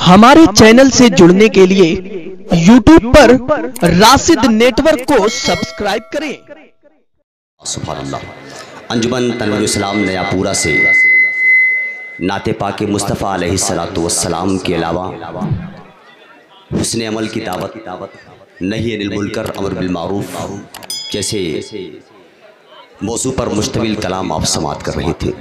हमारे चैनल से जुड़ने के लिए YouTube पर राशिद नेटवर्क को सब्सक्राइब करें। सुभान अल्लाह। अंजुमन तनवीरुल इस्लाम नयापुरा से नाते पाके मुस्तफ़ा अलैहिस्सलातु वस्सलाम के अलावा हुस्ने अमल की दावत, नही अनिल मुनकर, अमर बिल मारूफ जैसे मौजू पर मुश्तमिल कलाम आप समात कर रहे थे।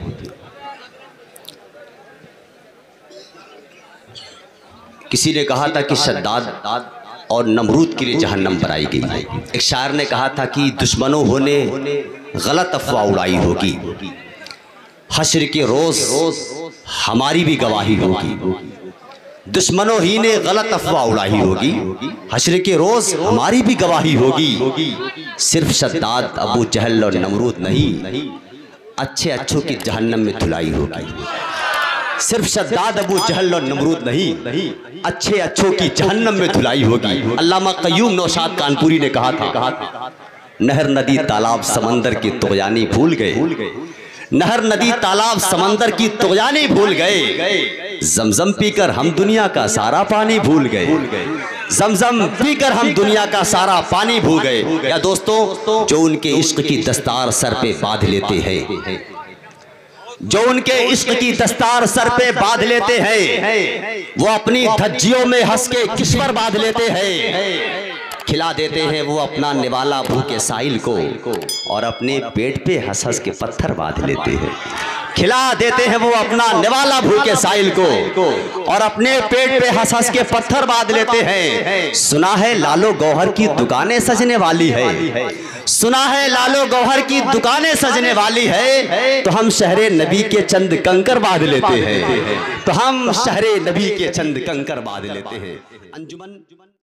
किसी ने कहा था कि शद्दाद और नमरूद के लिए जहन्नम बनाई गई। एक शायर ने कहा था कि दुश्मनों होने गलत अफवाह उड़ाई होगी, हश्र के रोज हमारी भी गवाही होगी। दुश्मनों ही ने गलत अफवाह उड़ाई होगी, हश्र के रोज हमारी भी गवाही होगी। सिर्फ शद्दाद, अबू जहल और नमरूद नहीं, अच्छे अच्छों की जहन्नम में धुलाई होगी। सिर्फ शद्दाद, अबू जहल और नमरूद नहीं, अच्छे अच्छों की जहन्नम में धुलाई होगी। अल्लामा क़य्यूम नौशाद कानपुरी ने कहा था, नहर नदी तालाब समंदर की तुग़यानी भूल गए, नहर नदी तालाब समंदर की तुग़यानी भूल गए। जमजम पीकर हम दुनिया का सारा पानी भूल गए, जमजम पीकर हम दुनिया का सारा पानी भूल गए। या दोस्तों, जो उनके इश्क की दस्तार सर पे बांध लेते हैं, जो उनके इश्क की दस्तार सर पे बांध लेते हैं, वो अपनी धज्जियों में हंस के किस्मर बांध लेते हैं। खिला देते हैं वो अपना निवाला भूखे साहिल को, और अपने पेट पे हंस हंस के पत्थर बांध लेते हैं। खिला देते हैं वो अपना निवाला भूखे साहिल को, और अपने पेट पे हंस हंस के पत्थर बांध लेते हैं। सुना है लालो गौहर की दुकानें सजने वाली है, सुना है लालो गौहर की दुकानें सजने वाली है, तो हम शहरे नबी के चंद कंकर बांध लेते हैं, तो हम शहरे नबी के चंद कंकर बांध लेते हैं। अंजुमन